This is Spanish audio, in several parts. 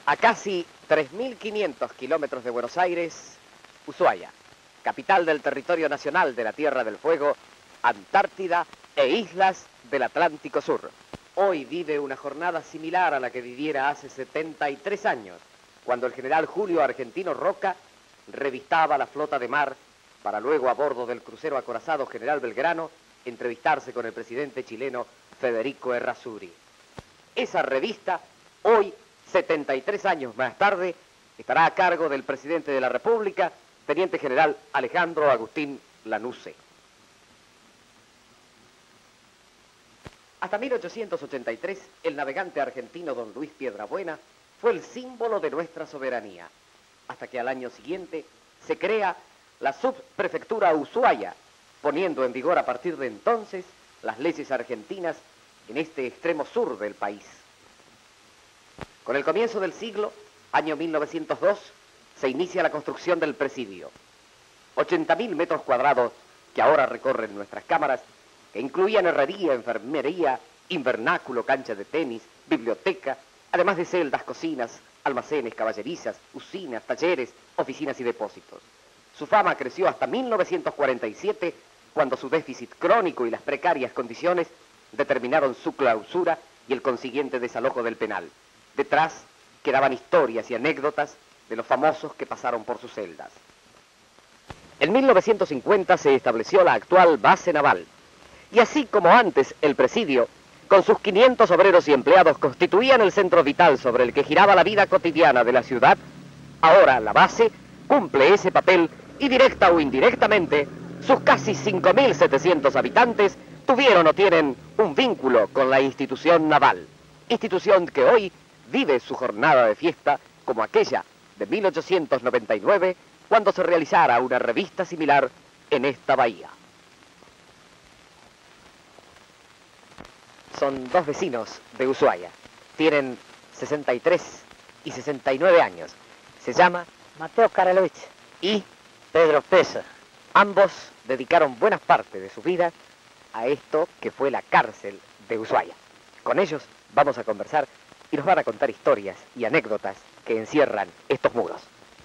A casi 3.500 kilómetros de Buenos Aires, Ushuaia, capital del territorio nacional de la Tierra del Fuego, Antártida e islas del Atlántico Sur. Hoy vive una jornada similar a la que viviera hace 73 años, cuando el general Julio Argentino Roca revistaba la flota de mar para luego, a bordo del crucero acorazado General Belgrano, entrevistarse con el presidente chileno Federico Errázuriz. Esa revista, hoy, 73 años más tarde, estará a cargo del presidente de la República, teniente general Alejandro Agustín Lanusse. Hasta 1883, el navegante argentino don Luis Piedrabuena fue el símbolo de nuestra soberanía, hasta que al año siguiente se crea la subprefectura Ushuaia, poniendo en vigor a partir de entonces las leyes argentinas en este extremo sur del país. Con el comienzo del siglo, año 1902, se inicia la construcción del presidio. 80.000 metros cuadrados que ahora recorren nuestras cámaras, que incluían herrería, enfermería, invernáculo, cancha de tenis, biblioteca, además de celdas, cocinas, almacenes, caballerizas, usinas, talleres, oficinas y depósitos. Su fama creció hasta 1947, cuando su déficit crónico y las precarias condiciones determinaron su clausura y el consiguiente desalojo del penal. Detrás quedaban historias y anécdotas de los famosos que pasaron por sus celdas. En 1950 se estableció la actual base naval, y así como antes el presidio, con sus 500 obreros y empleados, constituían el centro vital sobre el que giraba la vida cotidiana de la ciudad, ahora la base cumple ese papel y directa o indirectamente, sus casi 5.700 habitantes tuvieron o tienen un vínculo con la institución naval, institución que hoy vive su jornada de fiesta como aquella de 1899, cuando se realizara una revista similar en esta bahía. Son dos vecinos de Ushuaia, tienen 63 y 69 años. Se llama Mateo Karalovich y Pedro Pesa. ambos dedicaron buena parte de su vida a esto que fue la cárcel de Ushuaia. Con ellos vamos a conversar y nos van a contar historias y anécdotas que encierran estos muros.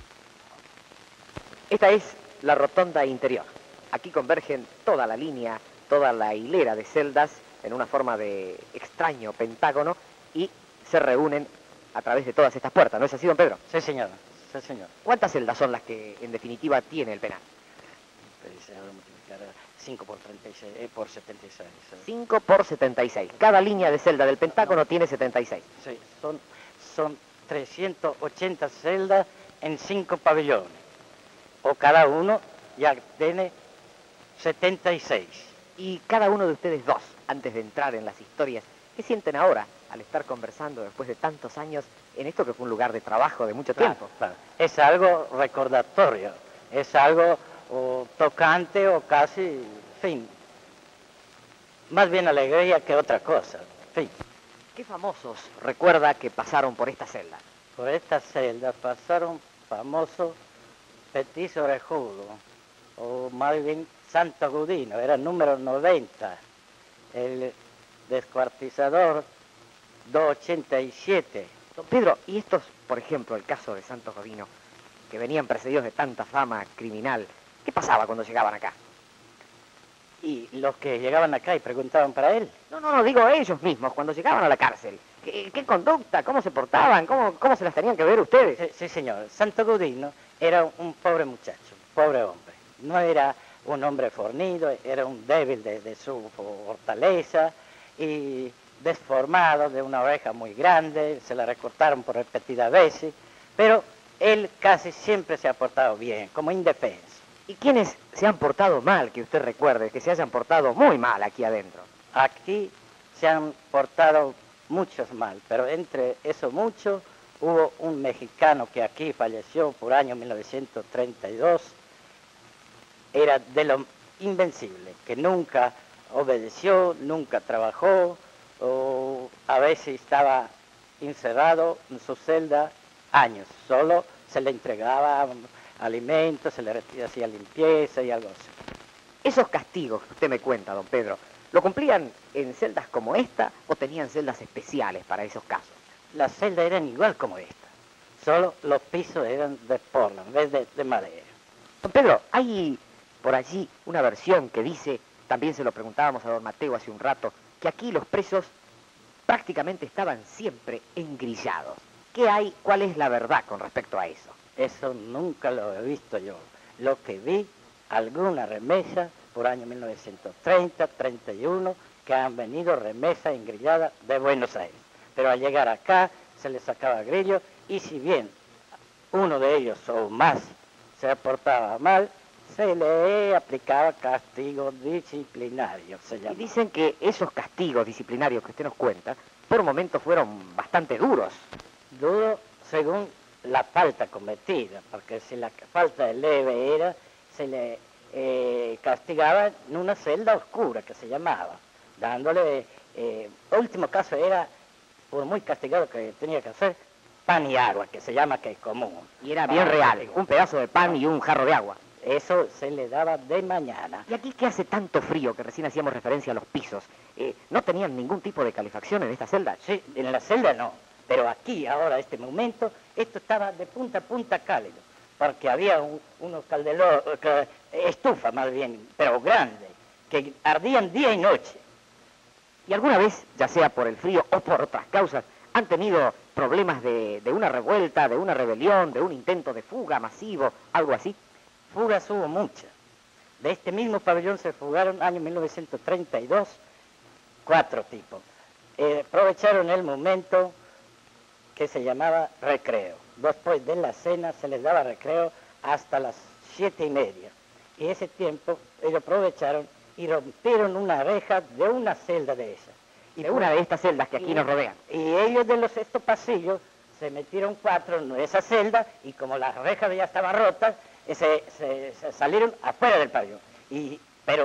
Esta es la rotonda interior. Aquí convergen toda la línea, toda la hilera de celdas en una forma de extraño pentágono y se reúnen a través de todas estas puertas. ¿No es así, don Pedro? Sí, señor. Sí, señor. ¿Cuántas celdas son las que en definitiva tiene el penal? Se va a multiplicar 5 por 36, por 76. 5 por 76. Cada línea de celda del pentágono tiene 76. Sí, son 380 celdas en 5 pabellones. O cada uno ya tiene 76. Y cada uno de ustedes dos, antes de entrar en las historias, ¿qué sienten ahora al estar conversando después de tantos años en esto que fue un lugar de trabajo de mucho tiempo? Claro. Es algo recordatorio, es algo tocante o casi, en fin, más bien alegría que otra cosa, en fin. ¿Qué famosos recuerda que pasaron por esta celda? Por esta celda pasaron famoso Petiso Orejudo, o más bien Santo Agudino, era el número 90, el descuartizador 287. Don Pedro, y estos, por ejemplo, el caso de Santo Agudino, que venían precedidos de tanta fama criminal, ¿qué pasaba cuando llegaban acá? Y los que llegaban acá y preguntaban para él. No, digo ellos mismos, cuando llegaban a la cárcel. ¿Qué conducta? ¿Cómo se portaban? ¿Cómo se las tenían que ver ustedes? Sí, señor. Santo Agudino era un pobre muchacho, un pobre hombre. No era un hombre fornido, era un débil de su fortaleza y desformado, de una oreja muy grande, se la recortaron por repetidas veces, pero él casi siempre se ha portado bien, como indefenso. ¿Y quiénes se han portado mal, que usted recuerde, que se hayan portado muy mal aquí adentro? Aquí se han portado muchos mal, pero entre esos muchos hubo un mexicano que aquí falleció por año 1932, era de lo invencible, que nunca obedeció, nunca trabajó, o a veces estaba encerrado en su celda años, solo se le entregaba alimentos, se le hacía limpieza y algo así. Esos castigos que usted me cuenta, don Pedro, ¿lo cumplían en celdas como esta o tenían celdas especiales para esos casos? Las celdas eran igual como esta, Solo los pisos eran de porla en vez de madera. Don Pedro, hay por allí una versión que dice, también se lo preguntábamos a don Mateo hace un rato, que aquí los presos prácticamente estaban siempre engrillados. ¿Qué hay? ¿Cuál es la verdad con respecto a eso? Eso nunca lo he visto yo. Lo que vi, alguna remesa por año 1930, 31, que han venido remesas engrilladas de Buenos Aires. Pero al llegar acá se les sacaba grillo y si bien uno de ellos o más se portaba mal, se le aplicaba castigo disciplinario, se llama. Y dicen que esos castigos disciplinarios que usted nos cuenta, por momentos fueron bastante duros. Duro según la falta cometida, porque si la falta de leve era, se le castigaba en una celda oscura que se llamaba, dándole, último caso era, por muy castigado que tenía que hacer, pan y agua, que se llama que es común. Y era bien real, un pedazo de pan y un jarro de agua. Eso se le daba de mañana. ¿Y aquí qué hace tanto frío, que recién hacíamos referencia a los pisos? ¿No tenían ningún tipo de calefacción en esta celda? Sí, en la celda no, pero aquí, ahora, este momento, esto estaba de punta a punta cálido, porque había unos calderos, estufa más bien, pero grandes, que ardían día y noche. ¿Y alguna vez, ya sea por el frío o por otras causas, han tenido problemas de una revuelta, de una rebelión, de un intento de fuga masivo, algo así? Fugas hubo muchas. De este mismo pabellón se fugaron año 1932, 4 tipos. Aprovecharon el momento que se llamaba recreo. Después de la cena se les daba recreo hasta las 7:30. Y ese tiempo ellos aprovecharon y rompieron una reja de una celda de esas. De una de estas celdas que aquí nos rodean. Y ellos de estos pasillos se metieron 4 en esa celda y como las rejas ya estaban rotas, se salieron afuera del pabellón. Y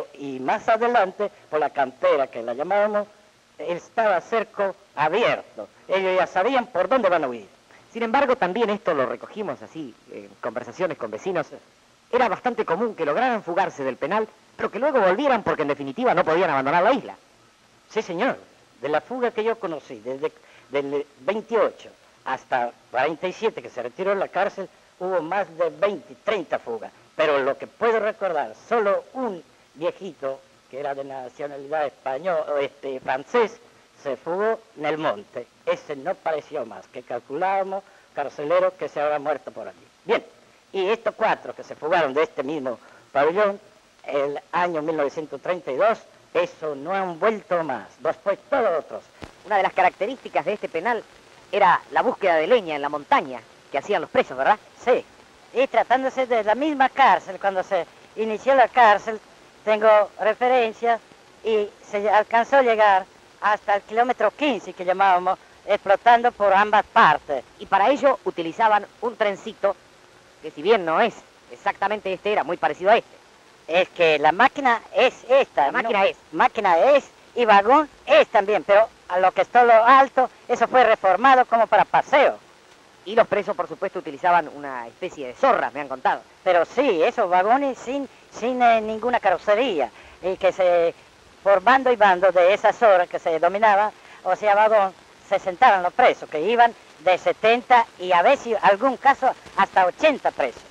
más adelante, por la cantera que la llamábamos, estaba cerco abierto. Ellos ya sabían por dónde van a huir. Sin embargo, también esto lo recogimos así, en conversaciones con vecinos. Era bastante común que lograran fugarse del penal, pero que luego volvieran porque en definitiva no podían abandonar la isla. Sí, señor. De la fuga que yo conocí, desde el 28 hasta 47, que se retiró de la cárcel, hubo más de 20, 30 fugas. Pero lo que puedo recordar, solo un viejito, que era de nacionalidad español, francés, se fugó en el monte. Ese no pareció más, que calculábamos carceleros que se habrá muerto por allí. Bien, y estos 4 que se fugaron de este mismo pabellón, el año 1932, eso no han vuelto más. Después todos otros. Una de las características de este penal era la búsqueda de leña en la montaña que hacían los presos, ¿verdad? Sí, y tratándose de la misma cárcel, cuando se inició la cárcel, tengo referencia, y se alcanzó a llegar hasta el kilómetro 15, que llamábamos, explotando por ambas partes. Y para ello utilizaban un trencito, que si bien no es exactamente este, era muy parecido a este. Es que la máquina es esta. La máquina no, máquina es, y vagón es también, pero a lo que está lo alto, eso fue reformado como para paseo. Y los presos, por supuesto, utilizaban una especie de zorras, me han contado. Pero sí, esos vagones sin ninguna carrocería, y que por bando y bando de esas zorras que se dominaban, o sea, vagón, se sentaban los presos, que iban de 70 y a veces, en algún caso, hasta 80 presos.